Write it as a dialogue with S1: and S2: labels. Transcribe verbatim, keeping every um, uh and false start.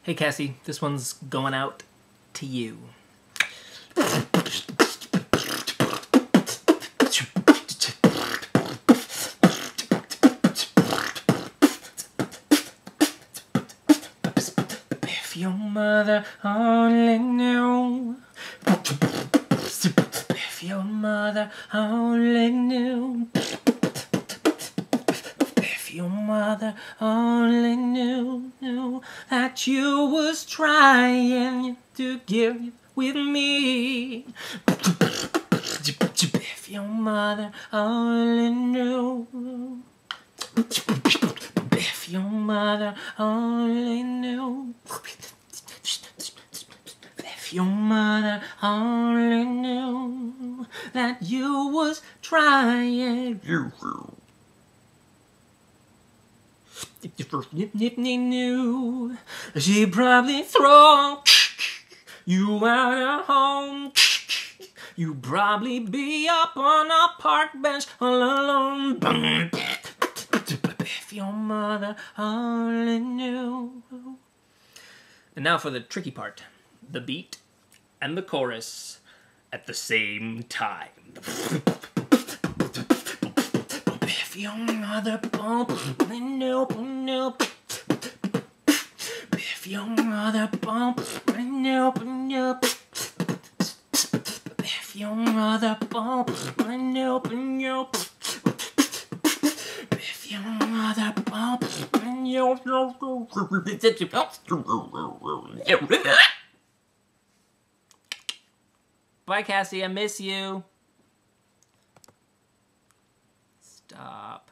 S1: Hey Cassie, this one's going out to you. If your mother only knew, if your mother only knew, if your mother only knew, knew that you was trying to give with me. If your mother only knew, if your mother only knew, if your mother only knew that you was trying. If you first nip nip knew, she'd probably throw you out of home. You'd probably be up on a park bench all alone. If your mother only knew. And now for the tricky part. The beat and the chorus at the same time. If your mother only knew, knew. If your mother only knew, knew. If your mother only knew, knew. If your mother only knew. Bye, Cassie. I miss you. Stop.